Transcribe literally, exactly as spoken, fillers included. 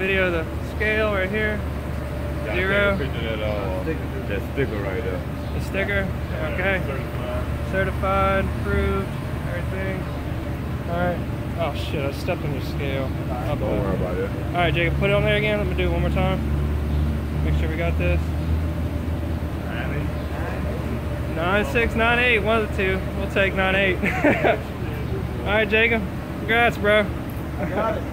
video of the scale right here. Yeah, Zero. take a picture of that, uh, that sticker right there. The sticker. Okay. Certified. Certified, approved, everything. All right. Oh shit! I stepped on your scale. Don't worry about it. All right, Jacob, put it on there again. Let me do it one more time. Make sure we got this. Nine six, nine eight, one of the two. We'll take nine eight. All right, Jacob. Congrats, bro. I got it.